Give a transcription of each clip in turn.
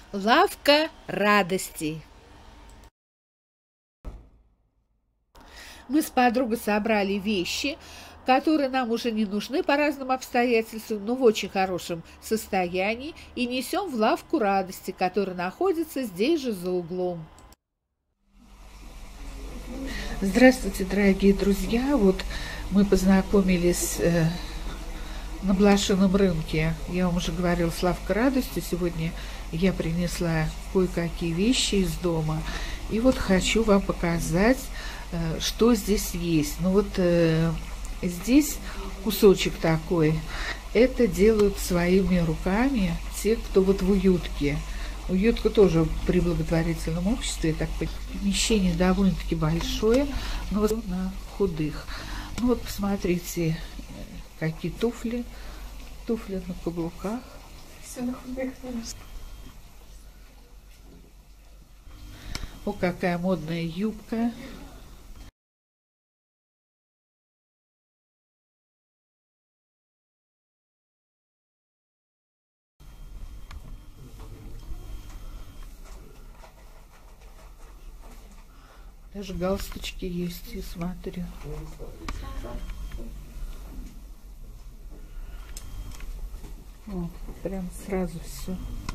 Лавка радостей. Мы с подругой собрали вещи, которые нам уже не нужны по разным обстоятельствам, но в очень хорошем состоянии, и несем в лавку радости, которая находится здесь же за углом. Здравствуйте, дорогие друзья! Вот мы познакомились на блошином рынке. Я вам уже говорила, с лавкой радости. Сегодня я принесла кое-какие вещи из дома. И вот хочу вам показать, что здесь есть. Ну вот здесь кусочек такой. Это делают своими руками те, кто вот в уютке. Уютка тоже при благотворительном обществе. Так, помещение довольно-таки большое, но вот на худых. Ну вот посмотрите, какие туфли. Туфли на каблуках. Все на худых. О, какая модная юбка. Даже галстучки есть, я смотрю. О, прям сразу все.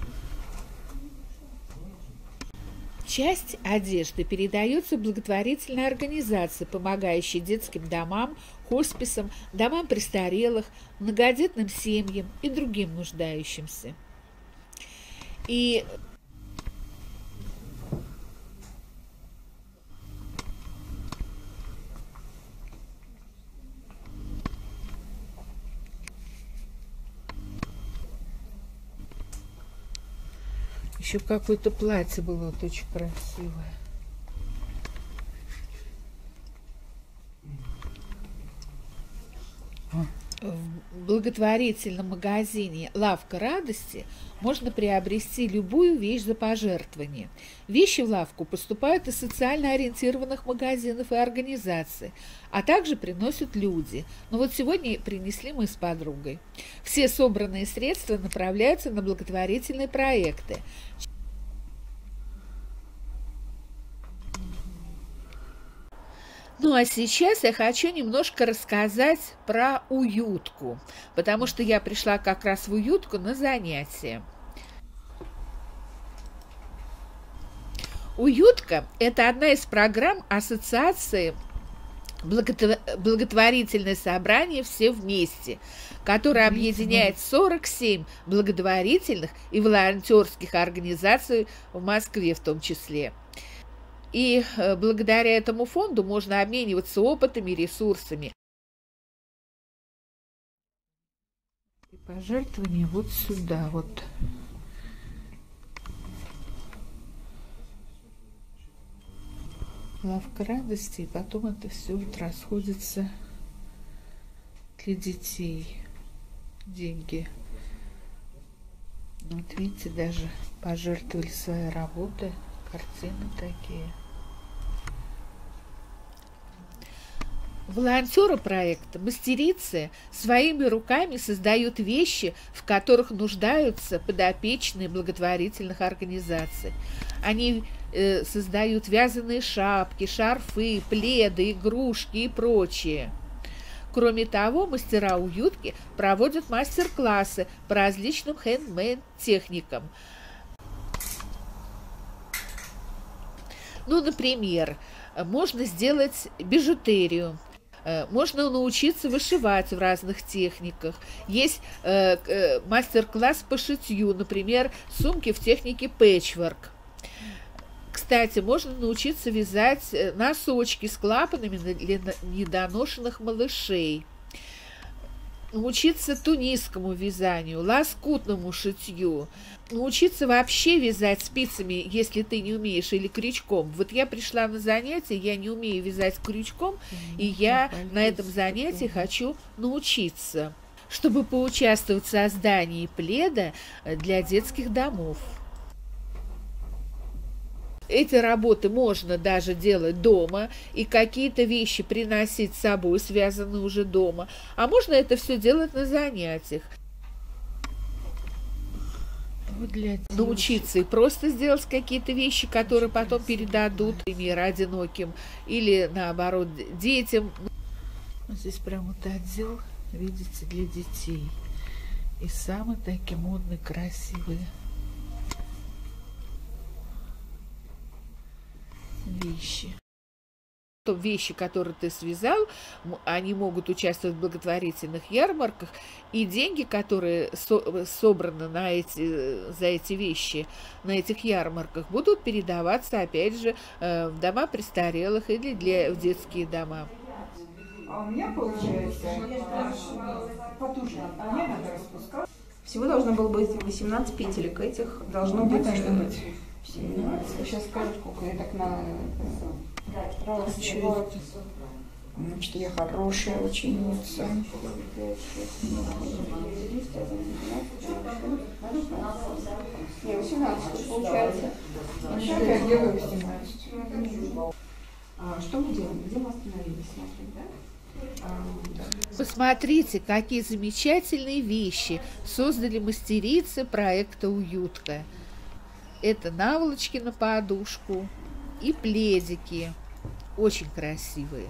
Часть одежды передается благотворительной организации, помогающей детским домам, хосписам, домам престарелых, многодетным семьям и другим нуждающимся. И еще какое-то платье было вот очень красивое. В благотворительном магазине «Лавка радости» можно приобрести любую вещь за пожертвование. Вещи в лавку поступают из социально ориентированных магазинов и организаций, а также приносят люди. Но вот сегодня принесли мы с подругой. Все собранные средства направляются на благотворительные проекты. Ну а сейчас я хочу немножко рассказать про уютку, потому что я пришла как раз в уютку на занятие. Уютка – это одна из программ ассоциации «Благотворительное собрание «Все вместе», которая объединяет 47 благотворительных и волонтерских организаций в Москве в том числе. И благодаря этому фонду можно обмениваться опытами и ресурсами. И пожертвования вот сюда вот. Лавка радости, и потом это все вот расходится для детей. Деньги. Вот видите, даже пожертвовали свои работы, картины такие. Волонтеры проекта, мастерицы, своими руками создают вещи, в которых нуждаются подопечные благотворительных организаций. Они создают вязаные шапки, шарфы, пледы, игрушки и прочее. Кроме того, мастера уютки проводят мастер-классы по различным хендмейд-техникам. Ну, например, можно сделать бижутерию. Можно научиться вышивать в разных техниках. Есть мастер-класс по шитью, например, сумки в технике пэтчворк. Кстати, можно научиться вязать носочки с клапанами для недоношенных малышей. Научиться тунисскому вязанию, лоскутному шитью, научиться вообще вязать спицами, если ты не умеешь, или крючком. Вот я пришла на занятие, я не умею вязать крючком, и я на этом занятии хочу научиться, чтобы поучаствовать в создании пледа для детских домов. Эти работы можно даже делать дома и какие-то вещи приносить с собой, связанные уже дома. А можно это все делать на занятиях. научиться и просто сделать какие-то вещи, которые потом передадут, например, одиноким или, наоборот, детям. Здесь прям вот отдел, видите, для детей. И самые такие модные, красивые вещи. Вещи, которые ты связал, они могут участвовать в благотворительных ярмарках, и деньги, которые собраны за эти вещи на этих ярмарках, будут передаваться, опять же, в дома престарелых или в детские дома. А у меня получается потуже, а мне надо распускать. Всего должно было быть 18 петелек, этих должно быть 17. Сейчас скажу, сколько я так на... Раз, два. Значит, я хорошая ученица. Не, 18 получается. Сейчас я делаю 17. Что мы делаем? Где мы остановились? Посмотрите, какие замечательные вещи создали мастерицы проекта «Уютка». Это наволочки на подушку и пледики. Очень красивые.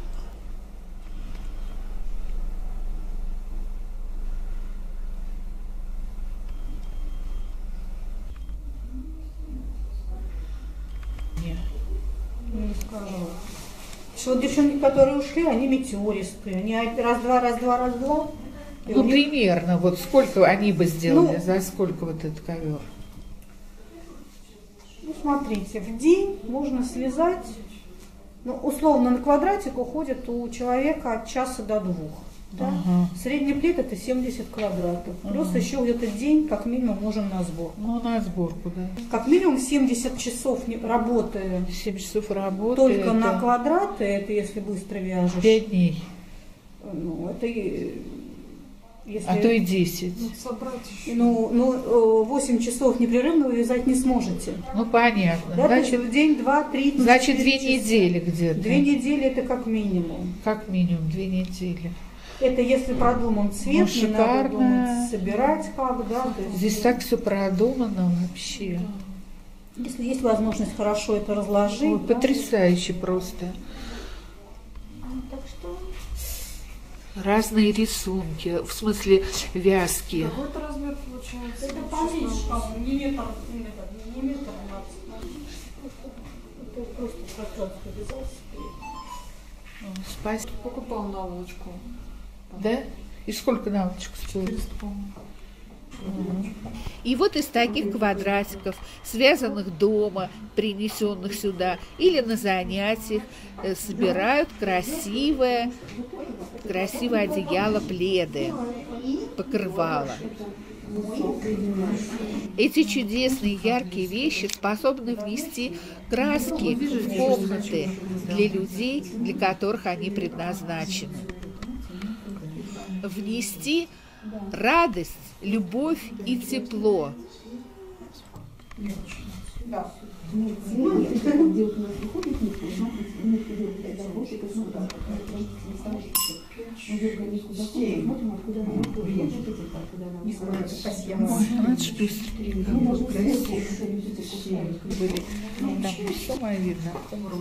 Не скажу. Что девчонки, которые ушли, они метеористые. Они раз-два, раз-два, раз-два. Ну, примерно. Вот сколько они бы сделали, за сколько вот этот ковер? Ну, смотрите, в день можно связать, ну, условно, на квадратик уходит у человека от часа до 2. Да? Ага. Средний плед это 70 квадратов. Плюс еще где-то день, как минимум, нужен на сбор. Ну, на сборку, да. Как минимум 70 часов работы. 7 часов работы. Только это... на квадраты, это если быстро вяжешь. 5 дней. Ну, это если... А то и 10. Ну, 8 часов непрерывно вы вязать не сможете. Ну, понятно. Да, значит, в день, 2, 3, значит 2 часа. недели где-то. 2 недели это как минимум. Как минимум 2 недели. Это если продуман цвет, Ну, не надо думать, собирать как, да. Здесь так все продумано вообще. Если есть возможность хорошо это разложить. Ой, да? Потрясающе просто. Так что... Разные рисунки, в смысле вязки. Какой-то размер получается? Это поменьше, не метр, не метр. Это просто пространство вязать. Спасибо. Покупал наволочку. Да? И сколько наволочек стоит? 400, по-моему. И вот из таких квадратиков, связанных дома, принесенных сюда или на занятиях, собирают красивое одеяло, пледы, покрывало. Эти чудесные яркие вещи способны внести краски в комнаты для людей, для которых они предназначены. Внести радость, любовь и тепло. Там самое видно.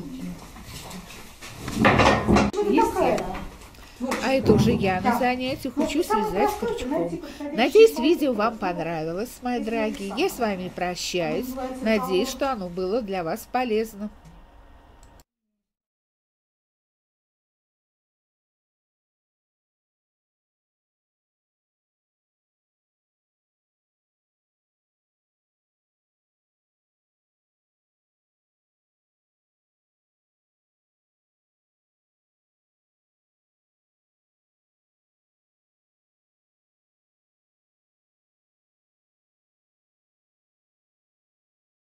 А это уже я на занятиях учусь вязать крючком. Надеюсь, видео вам понравилось, мои дорогие. Я с вами прощаюсь. Надеюсь, что оно было для вас полезно.